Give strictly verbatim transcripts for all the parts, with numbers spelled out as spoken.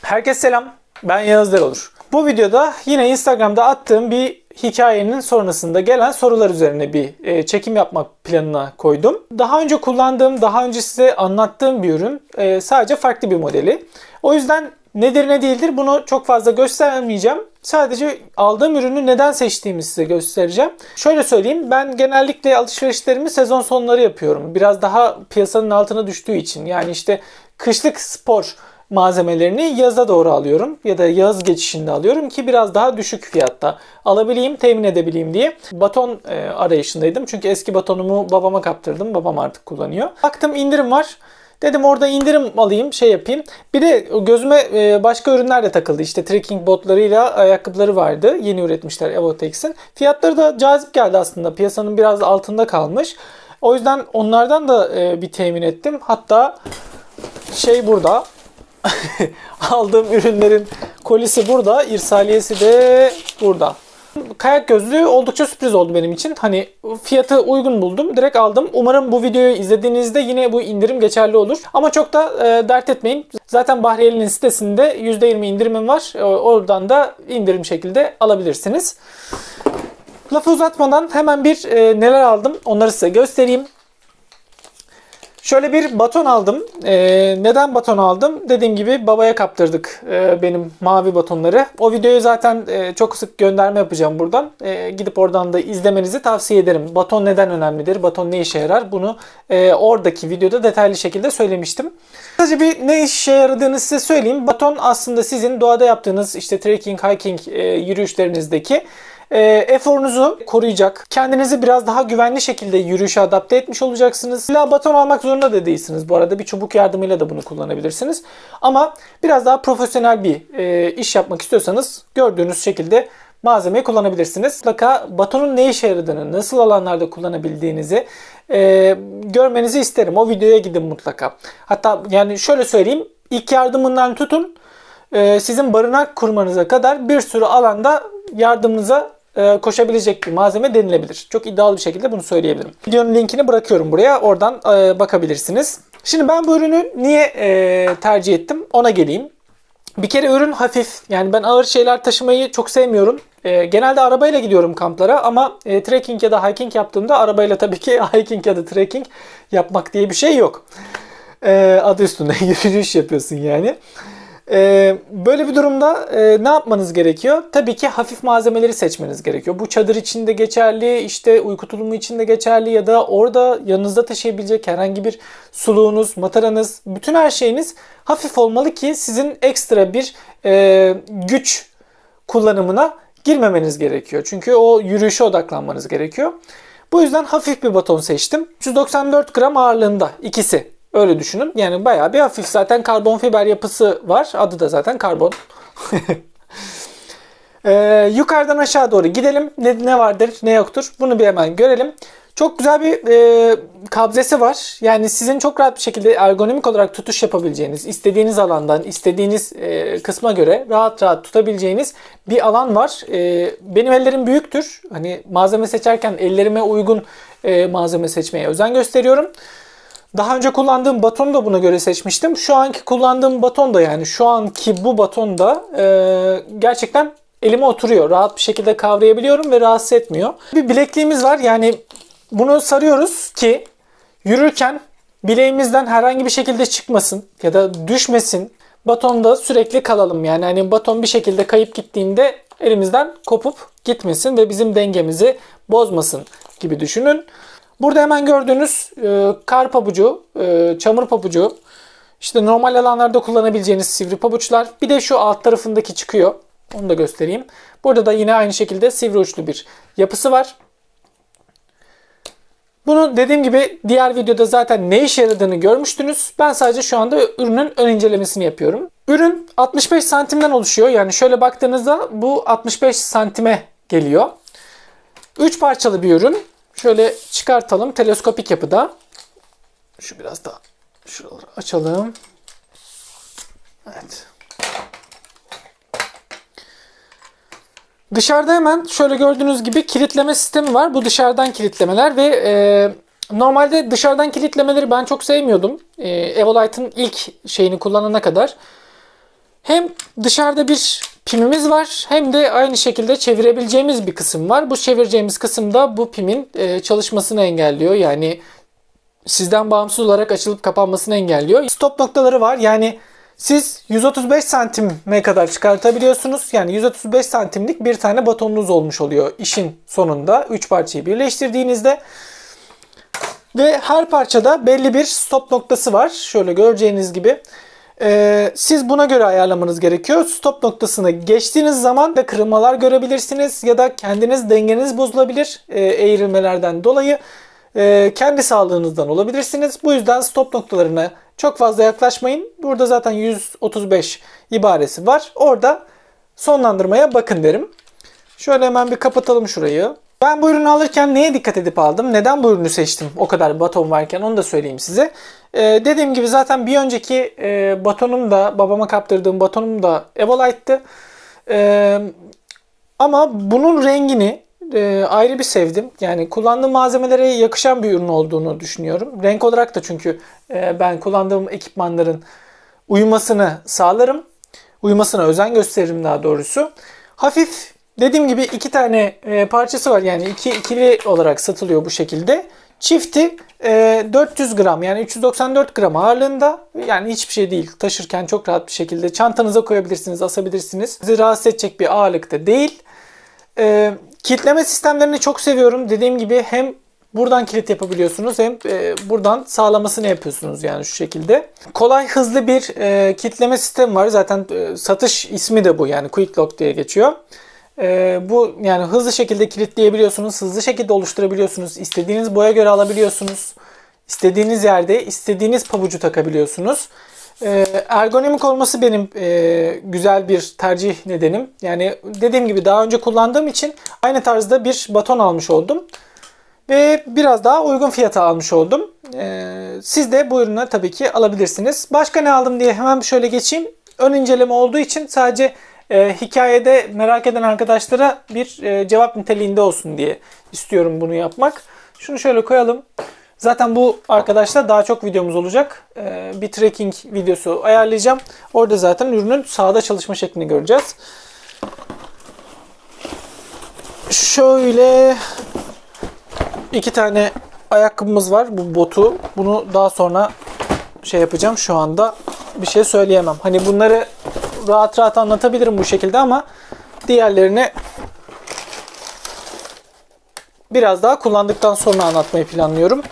Herkese selam, ben Yağız Derolur. Bu videoda yine Instagram'da attığım bir hikayenin sonrasında gelen sorular üzerine bir e, çekim yapmak planına koydum. Daha önce kullandığım, daha önce size anlattığım bir ürün, e, sadece farklı bir modeli. O yüzden nedir ne değildir bunu çok fazla göstermeyeceğim. Sadece aldığım ürünü neden seçtiğimi size göstereceğim. Şöyle söyleyeyim, ben genellikle alışverişlerimi sezon sonları yapıyorum. Biraz daha piyasanın altına düştüğü için. Yani işte kışlık spor malzemelerini yaza doğru alıyorum ya da yaz geçişinde alıyorum ki biraz daha düşük fiyatta alabileyim, temin edebileyim diye. Baton e, arayışındaydım. Çünkü eski batonumu babama kaptırdım. Babam artık kullanıyor. Baktım indirim var. Dedim orada indirim alayım, şey yapayım. Bir de gözüme e, başka ürünler de takıldı. İşte trekking botlarıyla ayakkabıları vardı. Yeni üretmişler Evotex'in. Fiyatları da cazip geldi aslında. Piyasanın biraz altında kalmış. O yüzden onlardan da e, bir temin ettim. Hatta şey burada. Aldığım ürünlerin kolisi burada, irsaliyesi de burada. Kayak gözlüğü oldukça sürpriz oldu benim için. Hani fiyatı uygun buldum, direkt aldım. Umarım bu videoyu izlediğinizde yine bu indirim geçerli olur. Ama çok da e, dert etmeyin. Zaten Bahriyeli'nin sitesinde yüzde yirmi indirimim var. E, oradan da indirim şekilde alabilirsiniz. Lafı uzatmadan hemen bir e, neler aldım onları size göstereyim. Şöyle bir baton aldım. Ee, neden baton aldım? Dediğim gibi babaya kaptırdık e, benim mavi batonları. O videoyu zaten e, çok sık gönderme yapacağım buradan. E, gidip oradan da izlemenizi tavsiye ederim. Baton neden önemlidir? Baton ne işe yarar? Bunu e, oradaki videoda detaylı şekilde söylemiştim. Sadece bir ne işe yaradığını size söyleyeyim. Baton aslında sizin doğada yaptığınız işte trekking, hiking e, yürüyüşlerinizdeki E, eforunuzu koruyacak. Kendinizi biraz daha güvenli şekilde yürüyüşe adapte etmiş olacaksınız. İlla baton almak zorunda da değilsiniz. Bu arada bir çubuk yardımıyla da bunu kullanabilirsiniz. Ama biraz daha profesyonel bir e, iş yapmak istiyorsanız gördüğünüz şekilde malzemeyi kullanabilirsiniz. Mutlaka batonun ne işe yaradığını, nasıl alanlarda kullanabildiğinizi e, görmenizi isterim. O videoya gidin mutlaka. Hatta yani şöyle söyleyeyim. İlk yardımından tutun e, sizin barınak kurmanıza kadar bir sürü alanda yardımınıza koşabilecek bir malzeme denilebilir. Çok iddialı bir şekilde bunu söyleyebilirim. Videonun linkini bırakıyorum buraya. Oradan e, bakabilirsiniz. Şimdi ben bu ürünü niye e, tercih ettim? Ona geleyim. Bir kere ürün hafif. Yani ben ağır şeyler taşımayı çok sevmiyorum. E, genelde arabayla gidiyorum kamplara ama e, trekking ya da hiking yaptığımda arabayla tabii ki hiking ya da trekking yapmak diye bir şey yok. E, adı üstünde yürüyüş yapıyorsun yani. Ee, böyle bir durumda e, ne yapmanız gerekiyor? Tabii ki hafif malzemeleri seçmeniz gerekiyor. Bu çadır için de geçerli, işte uyku tulumu için de geçerli ya da orada yanınızda taşıyabilecek herhangi bir suluğunuz, mataranız, bütün her şeyiniz hafif olmalı ki sizin ekstra bir e, güç kullanımına girmemeniz gerekiyor. Çünkü o yürüyüşe odaklanmanız gerekiyor. Bu yüzden hafif bir baton seçtim. üç yüz doksan dört gram ağırlığında ikisi. Öyle düşünün. Yani bayağı bir hafif. Zaten karbon fiber yapısı var. Adı da zaten karbon. ee, yukarıdan aşağı doğru gidelim. Ne, ne vardır ne yoktur. Bunu bir hemen görelim. Çok güzel bir e, kabzesi var. Yani sizin çok rahat bir şekilde ergonomik olarak tutuş yapabileceğiniz, istediğiniz alandan, istediğiniz e, kısma göre rahat rahat tutabileceğiniz bir alan var. E, benim ellerim büyüktür. Hani malzeme seçerken ellerime uygun e, malzeme seçmeye özen gösteriyorum. Daha önce kullandığım batonu da buna göre seçmiştim. Şu anki kullandığım baton da yani şu anki bu baton da e, gerçekten elime oturuyor. Rahat bir şekilde kavrayabiliyorum ve rahatsız etmiyor. Bir bilekliğimiz var. Yani bunu sarıyoruz ki yürürken bileğimizden herhangi bir şekilde çıkmasın ya da düşmesin. Batonda sürekli kalalım. Yani hani baton bir şekilde kayıp gittiğinde elimizden kopup gitmesin ve bizim dengemizi bozmasın gibi düşünün. Burada hemen gördüğünüz e, kar pabucu, e, çamur pabucu, işte normal alanlarda kullanabileceğiniz sivri pabuçlar. Bir de şu alt tarafındaki çıkıyor. Onu da göstereyim. Burada da yine aynı şekilde sivri uçlu bir yapısı var. Bunu dediğim gibi diğer videoda zaten ne işe yaradığını görmüştünüz. Ben sadece şu anda ürünün ön incelemesini yapıyorum. Ürün altmış beş santimden oluşuyor. Yani şöyle baktığınızda bu altmış beş santime geliyor. üç parçalı bir ürün. Şöyle çıkartalım. Teleskopik yapıda. Şu biraz daha şuraları açalım. Evet. Dışarıda hemen şöyle gördüğünüz gibi kilitleme sistemi var. Bu dışarıdan kilitlemeler ve e, normalde dışarıdan kilitlemeleri ben çok sevmiyordum. E, Evolite'ın ilk şeyini kullanana kadar. Hem dışarıda bir pimimiz var hem de aynı şekilde çevirebileceğimiz bir kısım var. Bu çevireceğimiz kısımda bu pimin çalışmasını engelliyor. Yani sizden bağımsız olarak açılıp kapanmasını engelliyor. Stop noktaları var. Yani siz yüz otuz beş santime kadar çıkartabiliyorsunuz. Yani yüz otuz beş santimlik bir tane batonunuz olmuş oluyor işin sonunda. üç parçayı birleştirdiğinizde. Ve her parçada belli bir stop noktası var. Şöyle göreceğiniz gibi. Ee, siz buna göre ayarlamanız gerekiyor. Stop noktasını geçtiğiniz zaman da kırılmalar görebilirsiniz. Ya da kendiniz dengeniz bozulabilir e, eğrilmelerden dolayı. E, kendi sağlığınızdan olabilirsiniz. Bu yüzden stop noktalarına çok fazla yaklaşmayın. Burada zaten yüz otuz beş ibaresi var. Orada sonlandırmaya bakın derim. Şöyle hemen bir kapatalım şurayı. Ben bu ürünü alırken neye dikkat edip aldım? Neden bu ürünü seçtim? O kadar baton varken onu da söyleyeyim size. Ee, dediğim gibi zaten bir önceki e, batonum da, babama kaptırdığım batonum da Evolite'tı. Ee, ama bunun rengini e, ayrı bir sevdim. Yani kullandığım malzemelere yakışan bir ürün olduğunu düşünüyorum. Renk olarak da çünkü e, ben kullandığım ekipmanların uyumasını sağlarım. Uyumasına özen gösteririm daha doğrusu. Hafif, dediğim gibi iki tane e, parçası var. Yani iki ikili olarak satılıyor bu şekilde. Çifti e, dört yüz gram, yani üç yüz doksan dört gram ağırlığında. Yani hiçbir şey değil. Taşırken çok rahat bir şekilde çantanıza koyabilirsiniz, asabilirsiniz. Sizi rahatsız edecek bir ağırlıkta değil. E, kilitleme sistemlerini çok seviyorum. Dediğim gibi hem buradan kilit yapabiliyorsunuz hem e, buradan sağlamasını yapıyorsunuz yani şu şekilde. Kolay, hızlı bir e, kilitleme sistemi var. Zaten e, satış ismi de bu, yani Quick Lock diye geçiyor. Ee, bu yani hızlı şekilde kilitleyebiliyorsunuz, hızlı şekilde oluşturabiliyorsunuz, istediğiniz boya göre alabiliyorsunuz, istediğiniz yerde istediğiniz pabucu takabiliyorsunuz. Ee, ergonomik olması benim e, güzel bir tercih nedenim. Yani dediğim gibi daha önce kullandığım için aynı tarzda bir baton almış oldum ve biraz daha uygun fiyata almış oldum. Ee, siz de bu ürünü tabii ki alabilirsiniz. Başka ne aldım diye hemen şöyle geçeyim. Ön inceleme olduğu için sadece E, hikayede merak eden arkadaşlara bir e, cevap niteliğinde olsun diye istiyorum bunu yapmak. Şunu şöyle koyalım. Zaten bu arkadaşlar daha çok videomuz olacak. E, bir tracking videosu ayarlayacağım. Orada zaten ürünün sahada çalışma şeklini göreceğiz. Şöyle iki tane ayakkabımız var. Bu botu. Bunu daha sonra şey yapacağım. Şu anda bir şey söyleyemem. Hani bunları rahat rahat anlatabilirim bu şekilde ama diğerlerini biraz daha kullandıktan sonra anlatmayı planlıyorum.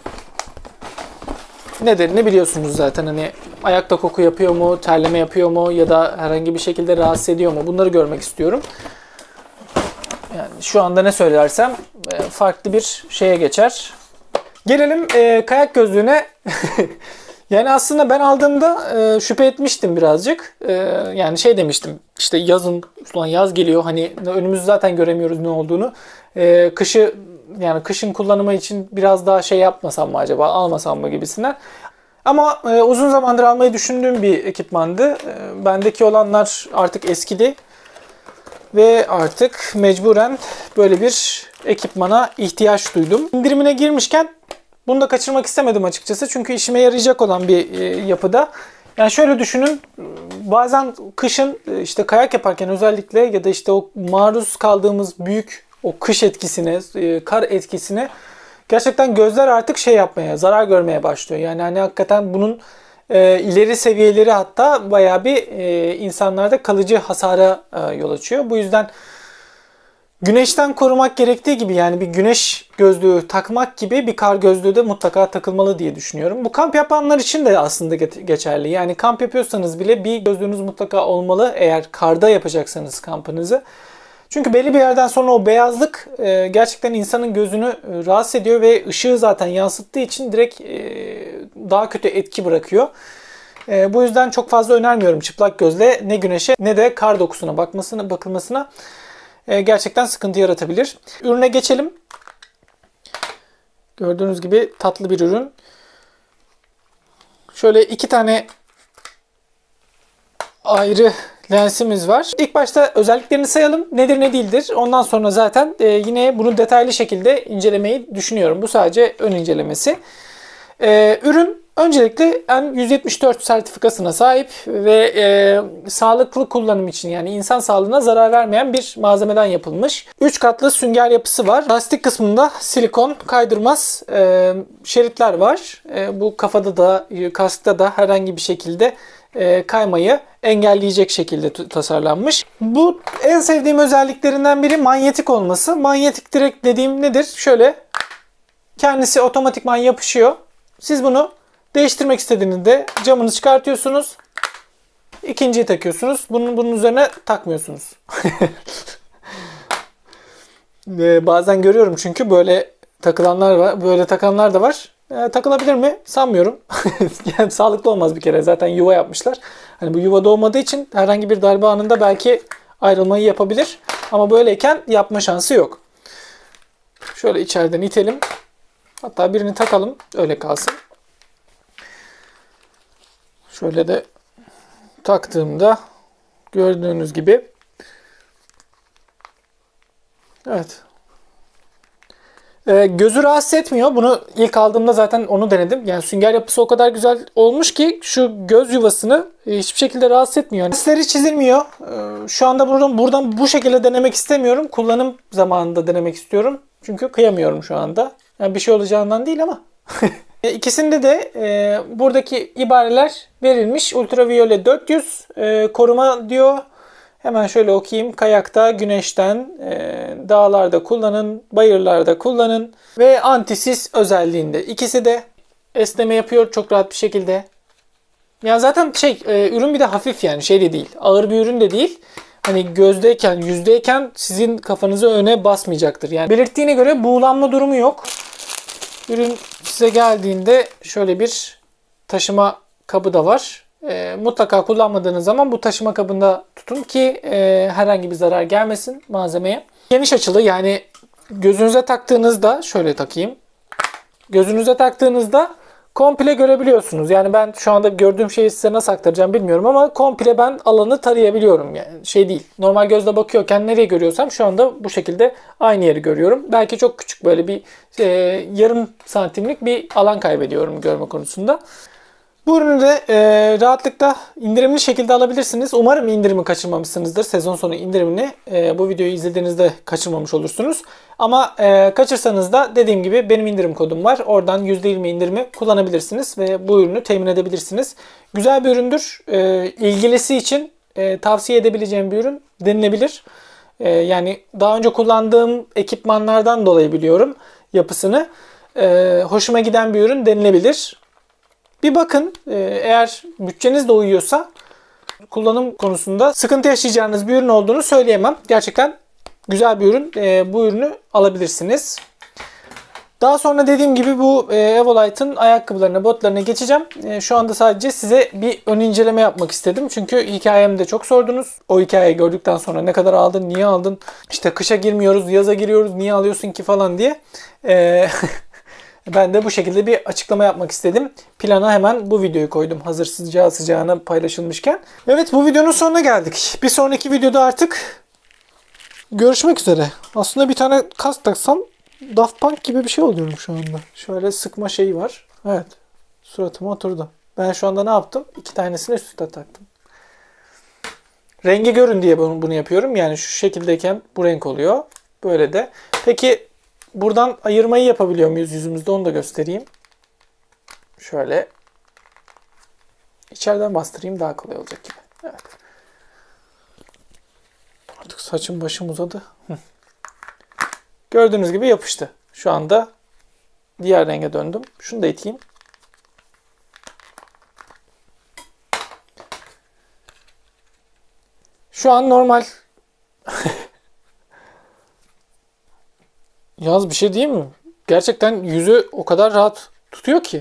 Nedenini biliyorsunuz zaten, hani ayakta koku yapıyor mu, terleme yapıyor mu ya da herhangi bir şekilde rahatsız ediyor mu, bunları görmek istiyorum. Yani şu anda ne söylersem farklı bir şeye geçer. Gelelim e, kayak gözlüğüne. Yani aslında ben aldığımda e, şüphe etmiştim birazcık. E, yani şey demiştim, işte yazın, ulan yaz geliyor, hani önümüzü zaten göremiyoruz ne olduğunu. E, kışı, yani kışın kullanımı için biraz daha şey yapmasam mı acaba, almasam mı gibisinden. Ama e, uzun zamandır almayı düşündüğüm bir ekipmandı. E, bendeki olanlar artık eskidi. Ve artık mecburen böyle bir ekipmana ihtiyaç duydum. İndirimine girmişken bunu da kaçırmak istemedim açıkçası. Çünkü işime yarayacak olan bir e, yapıda. Yani şöyle düşünün. Bazen kışın işte kayak yaparken özellikle ya da işte o maruz kaldığımız büyük o kış etkisine, e, kar etkisine gerçekten gözler artık şey yapmaya, zarar görmeye başlıyor. Yani hani hakikaten bunun e, ileri seviyeleri hatta bayağı bir e, insanlarda kalıcı hasara e, yol açıyor. Bu yüzden güneşten korumak gerektiği gibi, yani bir güneş gözlüğü takmak gibi bir kar gözlüğü de mutlaka takılmalı diye düşünüyorum. Bu kamp yapanlar için de aslında geçerli. Yani kamp yapıyorsanız bile bir gözlüğünüz mutlaka olmalı eğer karda yapacaksanız kampınızı. Çünkü belli bir yerden sonra o beyazlık gerçekten insanın gözünü rahatsız ediyor ve ışığı zaten yansıttığı için direkt daha kötü etki bırakıyor. Bu yüzden çok fazla önermiyorum çıplak gözle ne güneşe ne de kar dokusuna bakmasına, bakılmasına. Gerçekten sıkıntı yaratabilir. Ürüne geçelim. Gördüğünüz gibi tatlı bir ürün. Şöyle iki tane ayrı lensimiz var. İlk başta özelliklerini sayalım. Nedir ne değildir. Ondan sonra zaten yine bunu detaylı şekilde incelemeyi düşünüyorum. Bu sadece ön incelemesi. Ürün Öncelikle N yüz yetmiş dört sertifikasına sahip ve e, sağlıklı kullanım için, yani insan sağlığına zarar vermeyen bir malzemeden yapılmış. üç katlı sünger yapısı var. Lastik kısmında silikon kaydırmaz e, şeritler var. E, bu kafada da kaskta da herhangi bir şekilde e, kaymayı engelleyecek şekilde tasarlanmış. Bu en sevdiğim özelliklerinden biri manyetik olması. Manyetik direkt dediğim nedir? Şöyle kendisi otomatikman yapışıyor. Siz bunu değiştirmek istediğinizde camını çıkartıyorsunuz. İkinciyi takıyorsunuz. Bunun, bunun üzerine takmıyorsunuz. Bazen görüyorum çünkü böyle takılanlar var. Böyle takanlar da var. E, takılabilir mi? Sanmıyorum. Yani sağlıklı olmaz bir kere. Zaten yuva yapmışlar. Hani bu yuvada olmadığı için herhangi bir darbe anında belki ayrılmayı yapabilir. Ama böyleyken yapma şansı yok. Şöyle içeriden itelim. Hatta birini takalım. Öyle kalsın. Şöyle de taktığımda gördüğünüz gibi, evet, ee, gözü rahatsız etmiyor. Bunu ilk aldığımda zaten onu denedim. Yani sünger yapısı o kadar güzel olmuş ki şu göz yuvasını hiçbir şekilde rahatsız etmiyor. Lensleri çizilmiyor. Ee, şu anda buradan, buradan bu şekilde denemek istemiyorum. Kullanım zamanında denemek istiyorum. Çünkü kıyamıyorum şu anda. Yani bir şey olacağından değil ama. İkisinde de e, buradaki ibareler verilmiş. Ultraviyole dört yüz e, koruma diyor. Hemen şöyle okuyayım. Kayakta, güneşten, e, dağlarda kullanın, bayırlarda kullanın ve antisis özelliğinde. İkisi de esneme yapıyor çok rahat bir şekilde. Ya zaten şey e, ürün bir de hafif, yani şey de değil. Ağır bir ürün de değil. Hani gözdeyken, yüzdeyken sizin kafanızı öne basmayacaktır. Yani belirttiğine göre buğulanma durumu yok. Ürün size geldiğinde şöyle bir taşıma kabı da var. E, mutlaka kullanmadığınız zaman bu taşıma kabında tutun ki e, herhangi bir zarar gelmesin malzemeye. Geniş açılı, yani gözünüze taktığınızda, şöyle takayım. Gözünüze taktığınızda komple görebiliyorsunuz. Yani ben şu anda gördüğüm şeyi size nasıl aktaracağım bilmiyorum ama komple ben alanı tarayabiliyorum. Yani şey değil. Normal gözle bakıyorken nereye görüyorsam şu anda bu şekilde aynı yeri görüyorum. Belki çok küçük, böyle bir e, yarım santimlik bir alan kaybediyorum görme konusunda. Bu ürünü de e, rahatlıkla indirimli şekilde alabilirsiniz. Umarım indirimi kaçırmamışsınızdır. Sezon sonu indirimini e, bu videoyu izlediğinizde kaçırmamış olursunuz. Ama e, kaçırsanız da dediğim gibi benim indirim kodum var. Oradan yüzde yirmi indirimi kullanabilirsiniz ve bu ürünü temin edebilirsiniz. Güzel bir üründür. E, ilgilisi için e, tavsiye edebileceğim bir ürün denilebilir. E, yani daha önce kullandığım ekipmanlardan dolayı biliyorum yapısını. E, hoşuma giden bir ürün denilebilir. Bir bakın, eğer bütçeniz de uyuyorsa kullanım konusunda sıkıntı yaşayacağınız bir ürün olduğunu söyleyemem. Gerçekten güzel bir ürün. Bu ürünü alabilirsiniz. Daha sonra dediğim gibi bu Evolite'ın ayakkabılarına, botlarına geçeceğim. Şu anda sadece size bir ön inceleme yapmak istedim. Çünkü hikayemde çok sordunuz. O hikayeyi gördükten sonra ne kadar aldın, niye aldın? İşte kışa girmiyoruz, yaza giriyoruz, niye alıyorsun ki falan diye. Ben de bu şekilde bir açıklama yapmak istedim. Plana hemen bu videoyu koydum. Hazır sıcağı sıcağına paylaşılmışken. Evet, bu videonun sonuna geldik. Bir sonraki videoda artık görüşmek üzere. Aslında bir tane kask taksam Daft Punk gibi bir şey oluyorum şu anda. Şöyle sıkma şeyi var. Evet. Suratıma oturdu. Ben şu anda ne yaptım? İki tanesini üst üste taktım. Rengi görün diye bunu, bunu yapıyorum. Yani şu şekildeyken bu renk oluyor. Böyle de. Peki buradan ayırmayı yapabiliyor muyuz yüzümüzde? Onu da göstereyim. Şöyle. İçeriden bastırayım, daha kolay olacak gibi. Evet. Artık saçım başım uzadı. Hı. Gördüğünüz gibi yapıştı. Şu anda diğer renge döndüm. Şunu da iteyim. Şu an normal. Yaz bir şey değil mi? Gerçekten yüzü o kadar rahat tutuyor ki.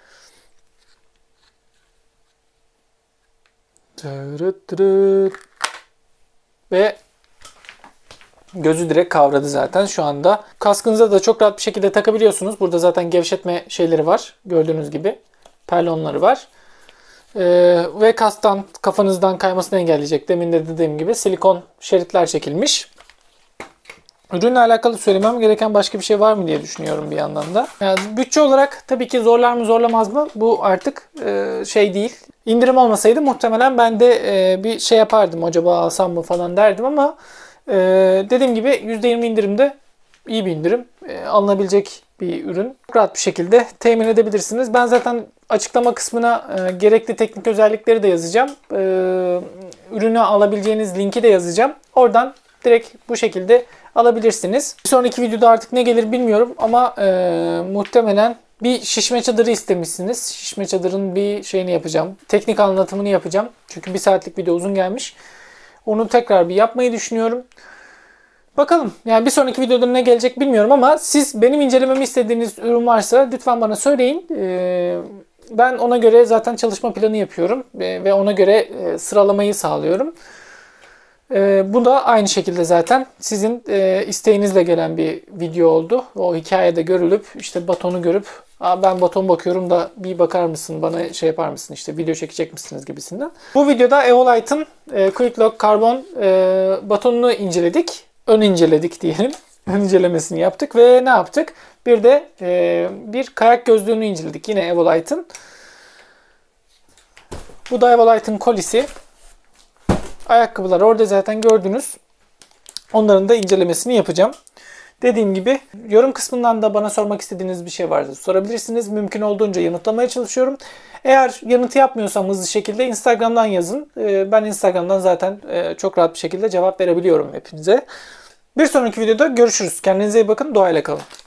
Ve gözü direkt kavradı zaten şu anda. Kaskınıza da çok rahat bir şekilde takabiliyorsunuz. Burada zaten gevşetme şeyleri var. Gördüğünüz gibi. Perlonları var. Ee, ve kasktan, kafanızdan kaymasını engelleyecek. Demin de dediğim gibi silikon şeritler çekilmiş. Ürünle alakalı söylemem gereken başka bir şey var mı diye düşünüyorum bir yandan da. Yani bütçe olarak tabii ki zorlar mı zorlamaz mı? Bu artık e, şey değil. İndirim olmasaydı muhtemelen ben de e, bir şey yapardım. Acaba alsam mı falan derdim ama e, dediğim gibi yüzde yirmi indirimde iyi bir indirim. E, alınabilecek bir ürün. Çok rahat bir şekilde temin edebilirsiniz. Ben zaten açıklama kısmına e, gerekli teknik özellikleri de yazacağım. E, ürünü alabileceğiniz linki de yazacağım. Oradan direkt bu şekilde alabilirsiniz. Bir sonraki videoda artık ne gelir bilmiyorum ama e, muhtemelen bir şişme çadırı istemişsiniz. Şişme çadırın bir şeyini yapacağım. Teknik anlatımını yapacağım. Çünkü bir saatlik video uzun gelmiş. Onu tekrar bir yapmayı düşünüyorum. Bakalım. Yani bir sonraki videoda ne gelecek bilmiyorum ama siz benim incelememi istediğiniz ürün varsa lütfen bana söyleyin. Ee, ben ona göre zaten çalışma planı yapıyorum ve ona göre sıralamayı sağlıyorum. Ee, bu da aynı şekilde zaten sizin e, isteğinizle gelen bir video oldu. O hikayede görülüp işte batonu görüp ben baton bakıyorum da bir bakar mısın bana şey yapar mısın işte video çekecek misiniz gibisinden. Bu videoda Evolite'ın e, Quick Lock karbon e, batonunu inceledik. Ön inceledik diyelim. Ön incelemesini yaptık ve ne yaptık? Bir de e, bir kayak gözlüğünü inceledik. Yine Evolite'ın. Bu da Evolite'ın kolisi. Ayakkabılar orada zaten gördünüz. Onların da incelemesini yapacağım. Dediğim gibi yorum kısmından da bana sormak istediğiniz bir şey varsa sorabilirsiniz. Mümkün olduğunca yanıtlamaya çalışıyorum. Eğer yanıtı yapmıyorsam hızlı şekilde Instagram'dan yazın. Ben Instagram'dan zaten çok rahat bir şekilde cevap verebiliyorum hepinize. Bir sonraki videoda görüşürüz. Kendinize iyi bakın. Doğayla kalın.